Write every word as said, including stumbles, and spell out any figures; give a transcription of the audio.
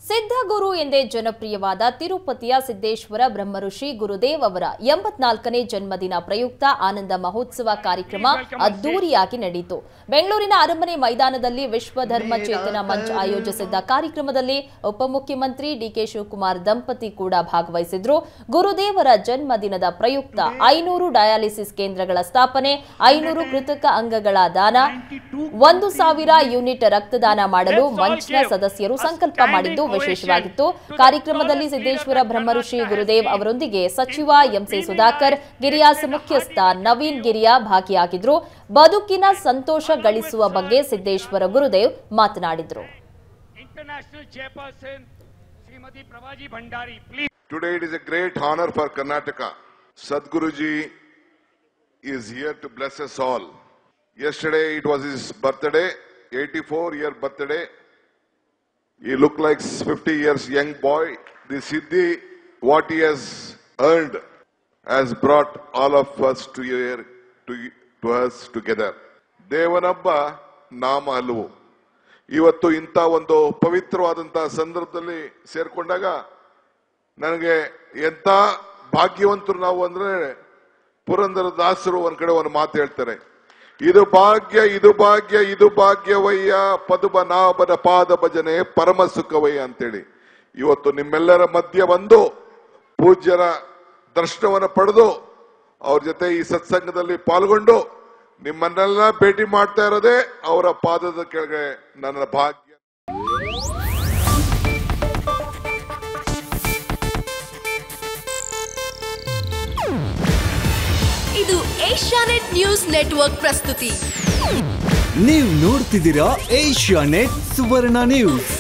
ಸಿದ್ಧಗುರು ಎಂದೇ ಜನಪ್ರಿಯವಾದ ತಿರುಪತಿಯ ಸಿದ್ದೇಶ್ವರ ಬ್ರಹ್ಮಋಷಿ ಗುರುದೇವ್ ಅವರ ಎಂಬತ್ನಾಲ್ಕನೇ ಜನ್ಮದಿನ ಪ್ರಯುಕ್ತ ಆನಂದ ಮಹೋತ್ಸವ ಕಾರ್ಯಕ್ರಮ ಅದ್ದೂರಿಯಾಗಿ ನಡೆಯಿತು. ಬೆಂಗಳೂರಿನ ಅರಮನೆ ಮೈದಾನದಲ್ಲಿ ವಿಶ್ವ ಧರ್ಮ ಚೇತನ ಮಂಚ್ ಆಯೋಜಿಸಿದ್ದ ಕಾರ್ಯಕ್ರಮದಲ್ಲಿ ಉಪಮುಖ್ಯಮಂತ್ರಿ ಡಿಕೆ ಶಿವಕುಮಾರ್ ದಂಪತಿ ಕೂಡ ಭಾಗವಹಿಸಿದ್ರು. ಗುರುದೇವರ ಜನ್ಮದಿನದ ಪ್ರಯುಕ್ತ ಐನೂರು ಡಯಾಲಿಸಿಸ್ ಕೇಂದ್ರಗಳ ಸ್ಥಾಪನೆ, ಐನೂರು ಕೃತಕ ಅಂಗಗಳ ದಾನ, ಒಂದು ಸಾವಿರ ಯೂನಿಟ್ ರಕ್ತದಾನ ಮಾಡಲು ಮಂಚ್ನ ಸದಸ್ಯರು ಸಂಕಲ್ಪ ಮಾಡಿದ್ದು ವಿಶೇಷವಾಗಿತ್ತು. ಕಾರ್ಯಕ್ರಮದಲ್ಲಿ ಸಿದ್ದೇಶ್ವರ ಬ್ರಹ್ಮಋಷಿ ಗುರುದೇವ್ ಅವರೊಂದಿಗೆ ಸಚಿವ ಎಂಸಿ ಸುಧಾಕರ್, ಗಿರಿಯಾಸ್ ಮುಖ್ಯಸ್ಥ ನವೀನ್ ಗಿರಿಯಾ ಭಾಗಿಯಾಗಿದ್ರು. ಬದುಕಿನ ಸಂತೋಷ ಗಳಿಸುವ ಬಗ್ಗೆ ಸಿದ್ದೇಶ್ವರ ಗುರುದೇವ್ ಮಾತನಾಡಿದರು. Today it is a great honor for Karnataka. Sadhguruji is here to bless us all. Yesterday it was his birthday, eighty-four year birthday. He looked like fifty years young boy. The Siddhi, what he has earned, has brought all of us to here, to, to us together. ದೇವನಬ್ಬ ನಾಮ ಹಲವು. ಇವತ್ತು ಇಂಥ ಒಂದು ಪವಿತ್ರವಾದಂತಹ ಸಂದರ್ಭದಲ್ಲಿ ಸೇರ್ಕೊಂಡಾಗ ನನಗೆ ಎಂತ ಭಾಗ್ಯವಂತರು ನಾವು ಅಂದ್ರೆ, ಪುರಂದರ ದಾಸರು ಒಂದ್ ಕಡೆ ಒಂದು ಮಾತು ಹೇಳ್ತಾರೆ, ಇದು ಭಾಗ್ಯ ಇದು ಭಾಗ್ಯ ಇದು ಭಾಗ್ಯವಯ್ಯ ಪದುಬನಾಭನ ಪಾದ ಭಜನೆ ಪರಮ ಸುಖವಯ್ಯ ಅಂತೇಳಿ. ಇವತ್ತು ನಿಮ್ಮೆಲ್ಲರ ಮಧ್ಯ ಬಂದು ಪೂಜ್ಯರ ದರ್ಶನವನ್ನು ಪಡೆದು ಅವ್ರ ಜೊತೆ ಈ ಸತ್ಸಂಗದಲ್ಲಿ ಪಾಲ್ಗೊಂಡು ನಿಮ್ಮನ್ನೆಲ್ಲ ಭೇಟಿ ಮಾಡ್ತಾ ಇರೋದೇ ಅವರ ಪಾದದ ಕೆಳಗೆ ನನ್ನ ಭಾಗ್ಯ. ಇದು ಏಷ್ಯಾನೆಟ್ ನ್ಯೂಸ್ ನೆಟ್ವರ್ಕ್ ಪ್ರಸ್ತುತಿ. ನೀವು ನೋಡ್ತಿದ್ದೀರಾ ಏಷ್ಯಾನೆಟ್ ಸುವರ್ಣ ನ್ಯೂಸ್.